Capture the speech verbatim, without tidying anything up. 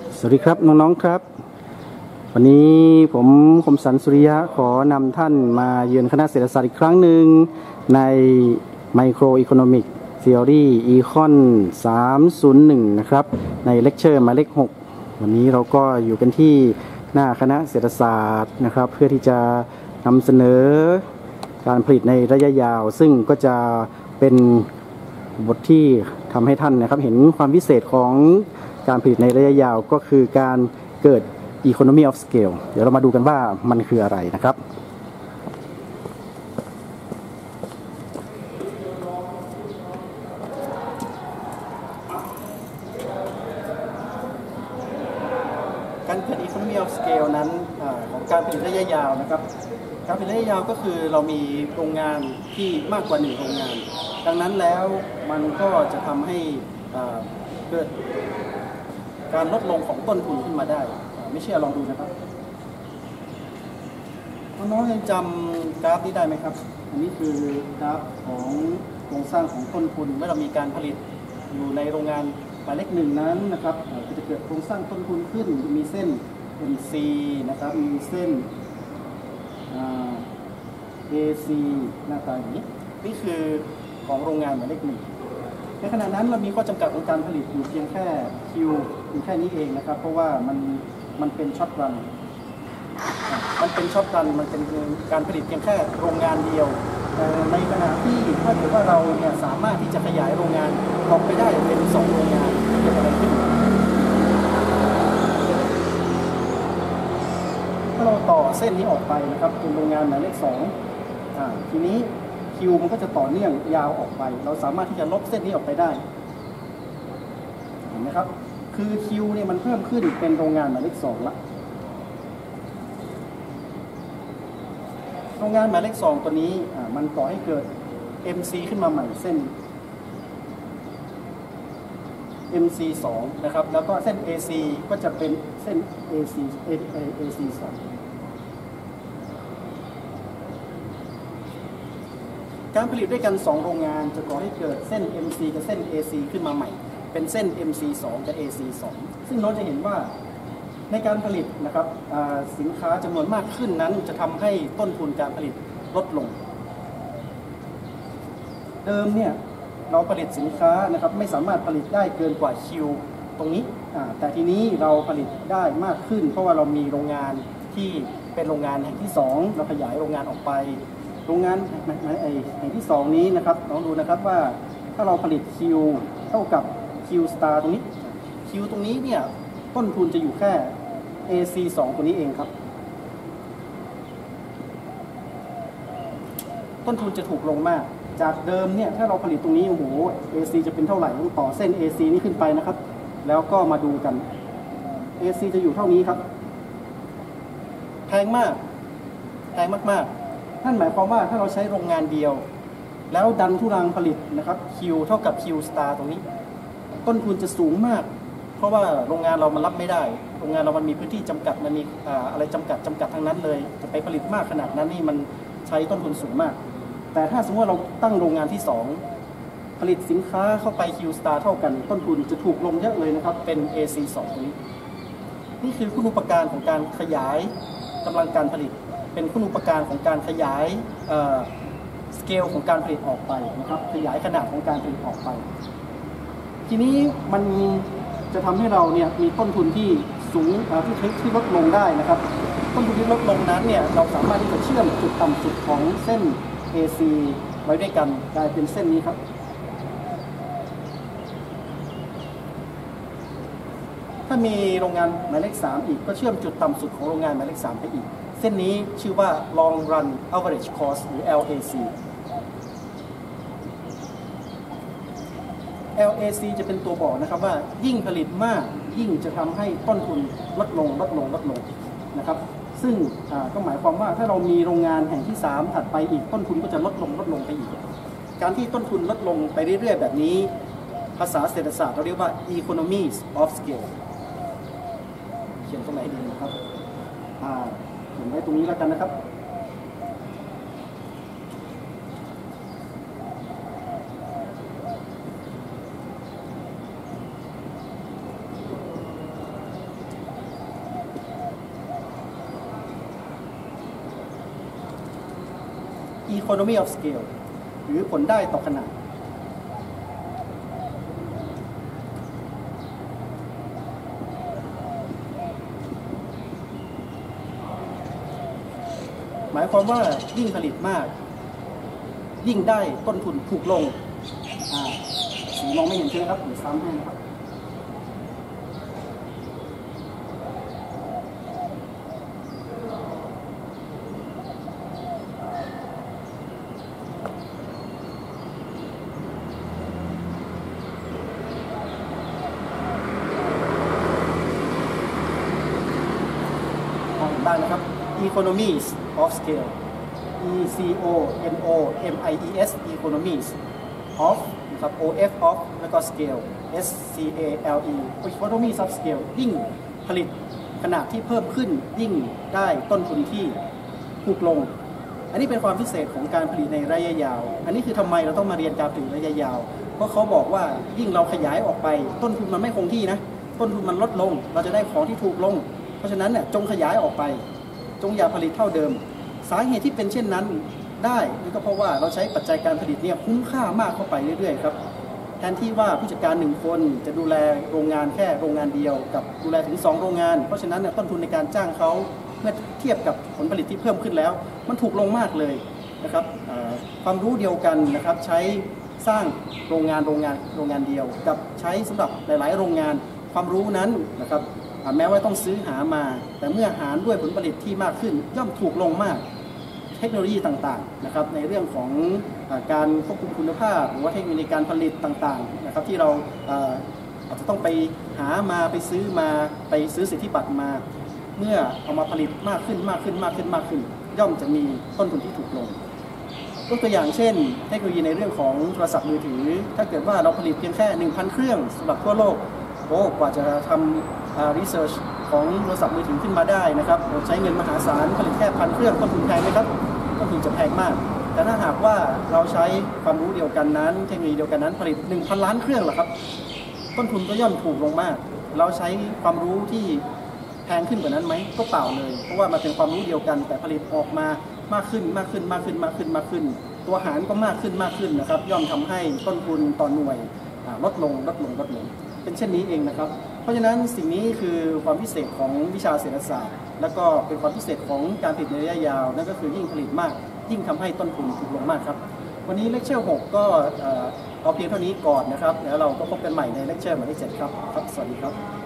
สวัสดีครับน้องๆครับวันนี้ผมคมสันต์สุริยะขอนำท่านมาเยือนคณะเศรษฐศาสตร์อีกครั้งหนึ่งใน Microeconomic Theory Econ สามศูนย์หนึ่งนะครับในเลคเชอร์หมายเลขหกวันนี้เราก็อยู่กันที่หน้าคณะเศรษฐศาสตร์นะครับเพื่อที่จะนำเสนอการผลิตในระยะยาวซึ่งก็จะเป็นบทที่ทำให้ท่านนะครับเห็นความพิเศษของการผลิตในระยะยาวก็คือการเกิด economy of scale เดี๋ยวเรามาดูกันว่ามันคืออะไรนะครับการเกิด economy of scale นั้นของการผลิตระยะยาวนะครับการผลิตระยะยาวก็คือเรามีโรงงานที่มากกว่าหนึ่งโรงงานดังนั้นแล้วมันก็จะทำให้เกิดการลดลงของต้นทุนขึ้นมาได้ไม่เชื่อลองดูนะครับน้องๆยังจำกราฟนี้ได้ไหมครับอันนี้คือกราฟของโครงสร้างของต้นทุนเมื่อเรามีการผลิตอยู่ในโรงงานหมายเลขหนึ่งนั้นนะครับก็จะเกิดโครงสร้างต้นทุนขึ้นมีเส้น เอ็ม ซี นะครับมีเส้น เอ ซี หน้าตาอย่างนี้นี่คือของโรงงานหมายเลขหนึ่งในขณะนั้นเรามีข้อจำกัดของการผลิตอยู่เพียงแค่คิวอยู่แค่นี้เองนะครับเพราะว่ามันมันเป็นช็อตรันมันเป็นช็อตรันมันเป็นการผลิตเพียงแค่โรงงานเดียวในขณะที่ถ้าเกิดว่าเราเนี่ยสามารถที่จะขยายโรงงานออกไปได้เป็นสองโรงงานเกิดอะไรขึ้นถ้าเราต่อเส้นนี้ออกไปนะครับเป็นโรงงานหมายเลขสองทีนี้คิวมันก็จะต่อเนื่องยาวออกไปเราสามารถที่จะลบเส้นนี้ออกไปได้เห็นไหมครับคือคิวเนี่ยมันเพิ่มขึ้นเป็นโรงงานหมายเลขสองละโรงงานหมายเลขสองตัวนี้มันก่อให้เกิด เอ็ม ซี ขึ้นมาใหม่เส้น เอ็ม ซี สองนะครับแล้วก็เส้น เอ ซี ก็จะเป็นเส้น เอ ซี เอ ซี สองการผลิตด้วยกันสองโรงงานจะก่อให้เกิดเส้น เอ็ม ซี กับเส้น เอ ซี ขึ้นมาใหม่เป็นเส้น เอ็ม ซี สอง กับ เอ ซี สอง ซึ่งน้องจะเห็นว่าในการผลิตนะครับสินค้าจำนวนมากขึ้นนั้นจะทำให้ต้นทุนการผลิตลดลงเดิมเนี่ยเราผลิตสินค้านะครับไม่สามารถผลิตได้เกินกว่าคิวตรงนี้แต่ทีนี้เราผลิตได้มากขึ้นเพราะว่าเรามีโรงงานที่เป็นโรงงานแห่งที่สองเราขยายโรงงานออกไปโรงงานแห่งที่สองนี้นะครับลองดูนะครับว่าถ้าเราผลิตคิวเท่ากับคิวสตาร์ตรงนี้คิวตรงนี้เนี่ยต้นทุนจะอยู่แค่ เอ ซี สอง ตัวนี้เองครับต้นทุนจะถูกลงมากจากเดิมเนี่ยถ้าเราผลิตตรงนี้โอ้โห เอ ซี จะเป็นเท่าไหร่ต้องต่อเส้น เอ ซี นี้ขึ้นไปนะครับแล้วก็มาดูกัน เอ ซี จะอยู่เท่านี้ครับแพงมากแพงมากๆนั่นหมายความว่าถ้าเราใช้โรงงานเดียวแล้วดันทุรังผลิตนะครับ Q เท่ากับ Q star ตรงนี้ต้นทุนจะสูงมากเพราะว่าโรงงานเรามันรับไม่ได้โรงงานเรามันมีพื้นที่จำกัดมันมีอะไรจำกัดจำกัดทั้งนั้นเลยจะไปผลิตมากขนาดนั้นนี่มันใช้ต้นทุนสูงมากแต่ถ้าสมมติว่าเราตั้งโรงงานที่สองผลิตสินค้าเข้าไป Q star เท่ากันต้นทุนจะถูกลงเยอะเลยนะครับเป็น เอ ซี สอง ตรงนี้นี่คือคุณูปการของการขยายกำลังการผลิตเป็นคุณูปการของการขยายสเกลของการผลิตออกไปนะครับขยายขนาดของการผลิตออกไปทีนี้มันจะทำให้เราเนี่ยมีต้นทุนที่สูงที่ที่ลดลงได้นะครับต้นทุนที่ลดลงนั้นเนี่ยเราสามารถที่จะเชื่อมจุดต่ำสุดของเส้น เอ ซี ไว้ด้วยกันกลายเป็นเส้นนี้ครับถ้ามีโรงงานหมายเลขสามอีกก็เชื่อมจุดต่ำสุดของโรงงานหมายเลขสามไปอีกเส้นนี้ชื่อว่า long run average cost หรือ แอล เอ ซี แอล เอ ซี จะเป็นตัวบอกนะครับว่ายิ่งผลิตมากยิ่งจะทำให้ต้นทุนลดลงลดลงลดลงนะครับซึ่งก็หมายความว่าถ้าเรามีโรงงานแห่งที่สามถัดไปอีกต้นทุนก็จะลดลงลดลงไปอีกการที่ต้นทุนลดลงไปเรื่อยๆแบบนี้ภาษาเศรษฐศาสตร์เราเรียกว่า economies of scale เขียนตรงไหนดีนะครับเขียนไว้ตรงนี้แล้วกันนะครับ อ economy of scale หรือผลได้ต่อขนาดหมายความว่ายิ่งผลิตมากยิ่งได้ต้นทุนถูกลงอ่าสีมองไม่เห็นใช่ไหมครับหรือซ้ำให้นะครับมองเห็นบ้างนะครับ economies of scale E C O N O M I E S economies of นะครับ O F of แล้วก็ scale S C A L E economies of scale ยิ่งผลิตขนาดที่เพิ่มขึ้นยิ่งได้ต้นทุนที่ถูกลงอันนี้เป็นความพิเศษของการผลิตในระยะยาวอันนี้คือทำไมเราต้องมาเรียนการผลิตระยะยาวเพราะเขาบอกว่ายิ่งเราขยายออกไปต้นทุนมันไม่คงที่นะต้นทุนมันลดลงเราจะได้ของที่ถูกลงเพราะฉะนั้นเนี่ยจงขยายออกไปจงอย่าผลิตเท่าเดิมสาเหตุที่เป็นเช่นนั้นได้นี่ก็เพราะว่าเราใช้ปัจจัยการผลิตเนี่ยคุ้มค่ามากเข้าไปเรื่อยๆครับแทนที่ว่าผู้จัดการหนึ่งคนจะดูแลโรงงานแค่โรงงานเดียวกับดูแลถึงสองโรงงานเพราะฉะนั้นเนี่ยต้นทุนในการจ้างเขาเมื่อเทียบกับผลผลิตที่เพิ่มขึ้นแล้วมันถูกลงมากเลยนะครับความรู้เดียวกันนะครับใช้สร้างโรงงานโรงงานโรงงานเดียวกับใช้สำหรับหลายๆโรงงานความรู้นั้นนะครับแม้ว่าต้องซื้อหามาแต่เมื่อหารด้วยผลผลิตที่มากขึ้นย่อมถูกลงมากเทคโนโลยีต่างๆนะครับในเรื่องของการควบคุมคุณภาพหรือว่าเทคโนโลยีการผลิตต่างๆนะครับที่เราอาจจะต้องไปหามาไปซื้อมาไปซื้อสิทธิบัตรมาเมื่อเอามาผลิตมากขึ้นมากขึ้นมากขึ้นมากขึ้นย่อมจะมีต้นทุนที่ถูกลงยกตัวอย่างเช่นเทคโนโลยีในเรื่องของโทรศัพท์มือถือถ้าเกิดว่าเราผลิตเพียงแค่ หนึ่งพัน เครื่องสำหรับทั่วโลกโอ้กว่าจะทำรีเสิร์ชของโทรศัพท์มือถือขึ้นมาได้นะครับใช้เงินมหาศาลผลิตแค่พันเครื่องต้นทุนแพงไหมครับต้นทุนจะแพงมากแต่ถ้าหากว่าเราใช้ความรู้เดียวกันนั้นเทคโนโลยีเดียวกันนั้นผลิต หนึ่งพัน ล้านเครื่องล่ะครับต้นทุนก็ย่อมถูกลงมากเราใช้ความรู้ที่แพงขึ้นกว่านั้นไหมก็เปล่าเลยเพราะว่ามันเป็นความรู้เดียวกันแต่ผลิตออกมามากขึ้นมากขึ้นมากขึ้นมากขึ้นมากขึ้นตัวหารก็มากขึ้นมากขึ้นนะครับย่อมทำให้ต้นทุนต่อหน่วยลดลงลดลงลดลงเป็นเช่นนี้เองนะครับเพราะฉะนั้นสิ่งนี้คือความพิเศษของวิชาเศรษฐศาสตร์และก็เป็นความพิเศษของการผลิตในระยะยาวนั่นก็คือยิ่งผลิตมากยิ่งทำให้ต้นทุนถูกลงมากครับวันนี้เลคเชอร์หกก็เอาเพียงเท่านี้ก่อนนะครับแล้วเราก็พบกันใหม่ในเลคเชอร์หมายเลขเจ็ดครับครับสวัสดีครับ